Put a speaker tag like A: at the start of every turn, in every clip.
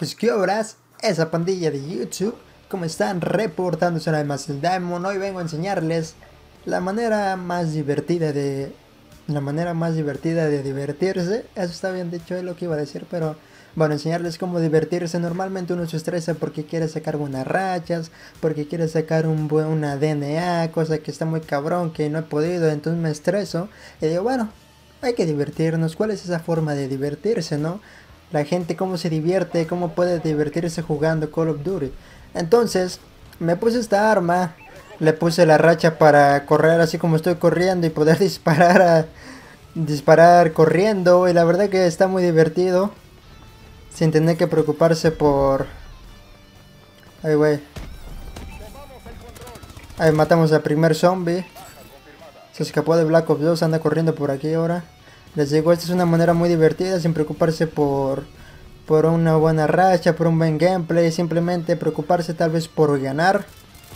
A: Pues qué obras, esa pandilla de YouTube, ¿cómo están? Reportándose una vez más el Diamond. Hoy vengo a enseñarles la manera más divertida de... divertirse. Eso está bien dicho, es lo que iba a decir, pero... Bueno, enseñarles cómo divertirse. Normalmente uno se estresa porque quiere sacar buenas rachas, porque quiere sacar una DNA, cosa que está muy cabrón, que no he podido, entonces me estreso. Y digo, bueno, hay que divertirnos. ¿Cuál es esa forma de divertirse, no? La gente cómo se divierte, cómo puede divertirse jugando Call of Duty. Entonces, me puse esta arma, le puse la racha para correr así como estoy corriendo y poder disparar corriendo, y la verdad que está muy divertido sin tener que preocuparse por... Ay, güey. Ahí matamos al primer zombie. Se escapó de Black Ops 2, anda corriendo por aquí ahora. Les digo, esta es una manera muy divertida sin preocuparse por una buena racha, por un buen gameplay, simplemente preocuparse tal vez por ganar.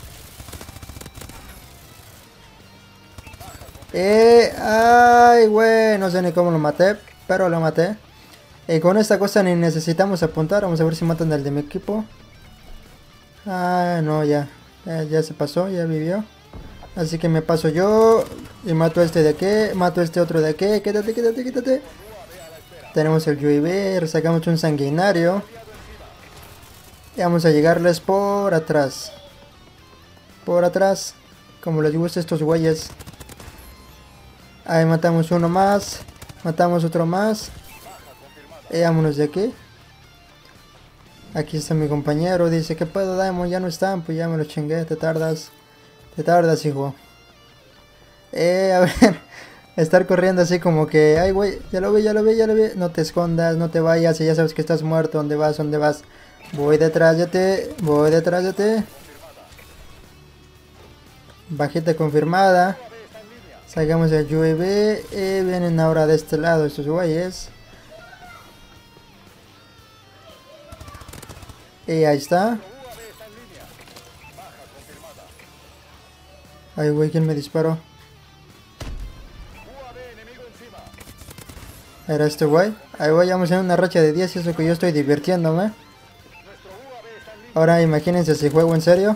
A: Ay, güey, no sé ni cómo lo maté, pero lo maté. Y con esta cosa ni necesitamos apuntar, vamos a ver si matan al de mi equipo. Ah, no, ya se pasó, ya vivió. Así que me paso yo y mato a este de aquí, mato a este otro de aquí, quítate. Tenemos el UAV, sacamos un sanguinario. Y vamos a llegarles por atrás. Por atrás. Como les gusta a estos güeyes. Ahí matamos uno más. Matamos otro más. Y vámonos de aquí. Aquí está mi compañero. Dice, ¿qué puedo, Diamond? Ya no están. Pues ya me lo chingué. Te tardas. Te tardas, hijo. A ver. Estar corriendo así como que... Ay, güey. Ya lo vi. No te escondas. No te vayas. Y ya sabes que estás muerto. ¿Dónde vas? ¿Dónde vas? Voy detrás de ti. Voy detrás de ti. Bajita confirmada. Sacamos el UAV. Y vienen ahora de este lado estos güeyes. Y ahí está. Ay, güey, ¿quién me disparó? Era este güey. Ahí voy, vamos en una racha de 10 y eso que yo estoy divirtiéndome. Ahora imagínense si juego en serio.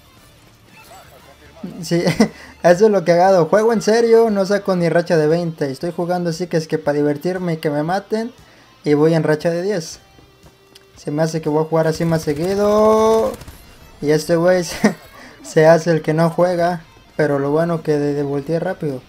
A: Sí, eso es lo que hago. Juego en serio, no saco ni racha de 20. Estoy jugando así que es que para divertirme y que me maten. Y voy en racha de 10. Se me hace que voy a jugar así más seguido. Y este güey se hace el que no juega. Pero lo bueno que de volteé rápido.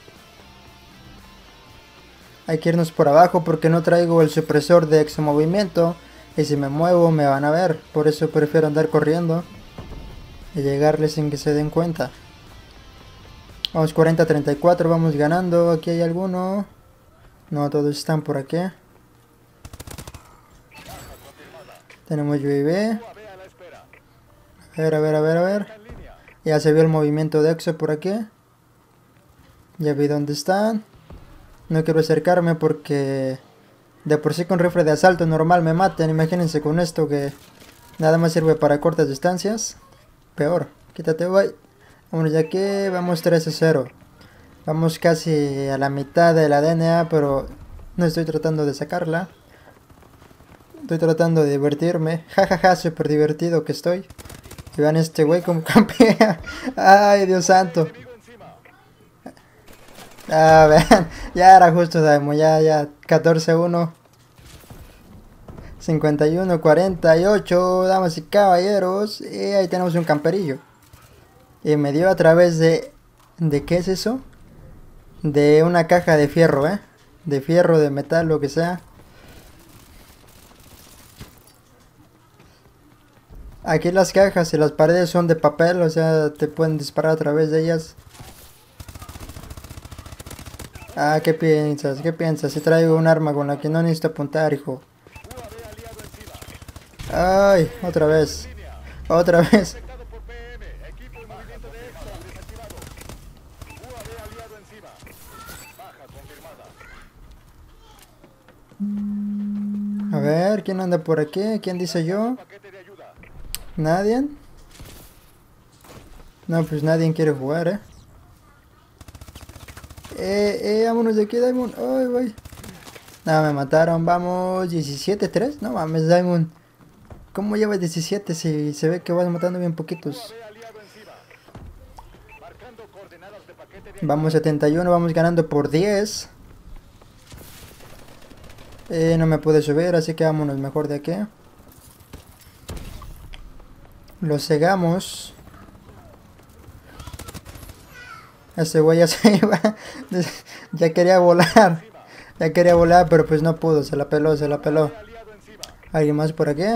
A: Hay que irnos por abajo porque no traigo el supresor de exomovimiento. Y si me muevo me van a ver. Por eso prefiero andar corriendo. Y llegarles sin que se den cuenta. Vamos 40-34, vamos ganando. Aquí hay alguno. No, todos están por aquí. Tenemos UAV. A ver. Ya se vio el movimiento de Exo por aquí. Ya vi dónde están. No quiero acercarme porque de por sí con rifle de asalto normal me maten. Imagínense con esto que nada más sirve para cortas distancias. Peor. Quítate, voy. Vámonos de aquí. Vamos 3-0. Vamos casi a la mitad de la DNA, pero no estoy tratando de sacarla. Estoy tratando de divertirme. Jajaja, súper divertido que estoy. Y vean este güey como campea. Ay, Dios santo. Ah, vean. Ya era justo, Daimo. Ya. 14-1. 51-48. Damas y caballeros. Y ahí tenemos un camperillo. Y me dio a través de... ¿De qué es eso? De una caja de fierro, de fierro, de metal, lo que sea. Aquí las cajas y las paredes son de papel, o sea, te pueden disparar a través de ellas. Ah, ¿qué piensas? ¿Qué piensas? Si traigo un arma con la que no necesito apuntar, hijo. Ay, otra vez. Otra vez. A ver, ¿quién anda por aquí? ¿Quién dice yo? ¿Nadie? No, pues nadie quiere jugar, vámonos de aquí, Diamond. Ay, güey. No, me mataron, vamos. 17-3. No mames, Diamond. ¿Cómo llevas 17 si se ve que vas matando bien poquitos? Vamos 71, vamos ganando por 10. No me pude subir, así que vámonos mejor de aquí. Lo cegamos. Ese güey ya se iba. Ya quería volar. Ya quería volar, pero pues no pudo. Se la peló, se la peló. ¿Alguien más por aquí?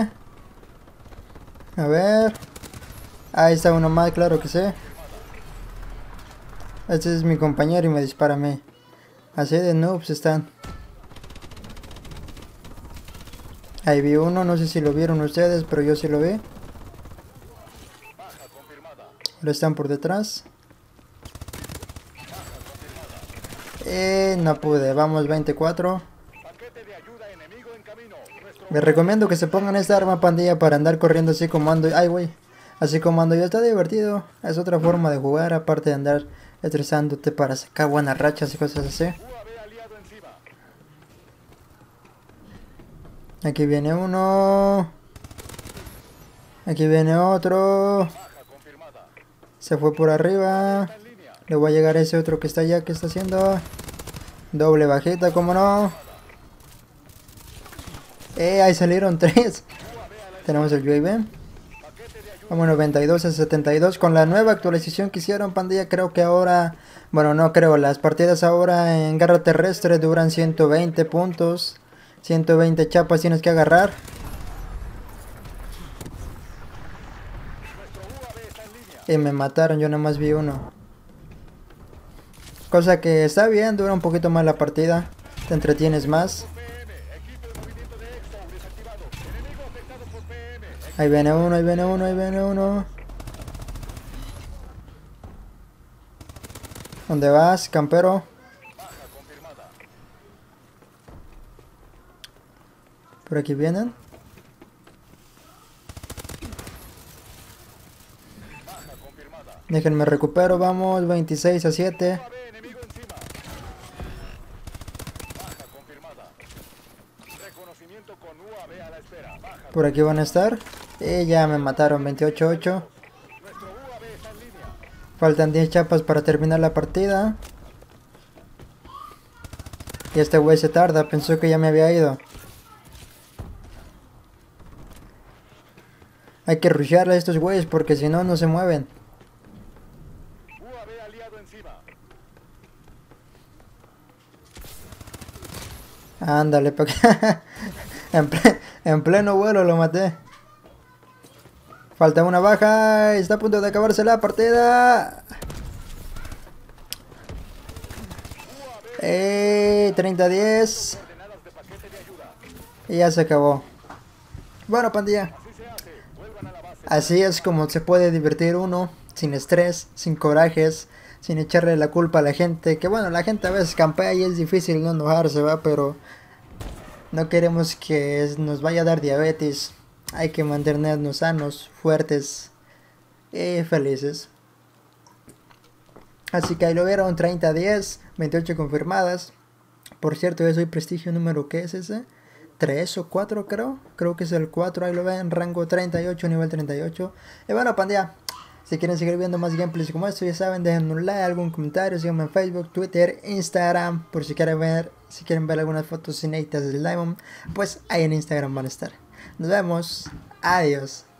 A: A ver. Ahí está uno más, claro que sí. Este es mi compañero y me dispara a mí. Así de noobs están. Ahí vi uno, no sé si lo vieron ustedes, pero yo sí lo vi. Lo están por detrás. No pude, vamos 24. Les recomiendo que se pongan esta arma, pandilla, para andar corriendo así como ando. Ay, güey. Así como ando yo, está divertido. Es otra forma de jugar, aparte de andar estresándote para sacar buenas rachas y cosas así. Aquí viene uno. Aquí viene otro. Se fue por arriba. Le voy a llegar a ese otro que está allá. ¿Qué está haciendo? Doble bajita, ¿cómo no? Ahí salieron 3. Tenemos el UAV. Vamos 92 a 72. Con la nueva actualización que hicieron, pandilla, creo que ahora... Bueno, no creo. Las partidas ahora en guerra terrestre duran 120 puntos. 120 chapas tienes que agarrar. Y me mataron, yo nada más vi uno. Cosa que está bien, dura un poquito más la partida. Te entretienes más. Ahí viene uno, ahí viene uno, ahí viene uno. ¿Dónde vas, campero? Por aquí vienen. Déjenme recupero, vamos, 26 a 7. Por aquí van a estar. Y ya me mataron, 28 a 8. Faltan 10 chapas para terminar la partida. Y este güey se tarda, pensó que ya me había ido. Hay que rushear a estos güeyes porque si no, no se mueven. Ándale, pa' acá. En pleno vuelo lo maté. Falta una baja. Está a punto de acabarse la partida. 30-10. Y ya se acabó. Bueno, pandilla. Así es como se puede divertir uno. Sin estrés, sin corajes, sin echarle la culpa a la gente. Que bueno, la gente a veces campea y es difícil no enojarse, va, pero no queremos que nos vaya a dar diabetes. Hay que mantenernos sanos, fuertes y felices. Así que ahí lo vieron, 30-10, 28 confirmadas. Por cierto, yo soy prestigio número, ¿qué es ese? 3 o 4 creo. Creo que es el 4, ahí lo ven, rango 38, nivel 38. Y bueno, pandilla, si quieren seguir viendo más gameplays como esto, ya saben, dejen un like, algún comentario, síganme en Facebook, Twitter, Instagram, por si quieren ver algunas fotos inéditas del Diamond, pues ahí en Instagram van a estar. Nos vemos, adiós.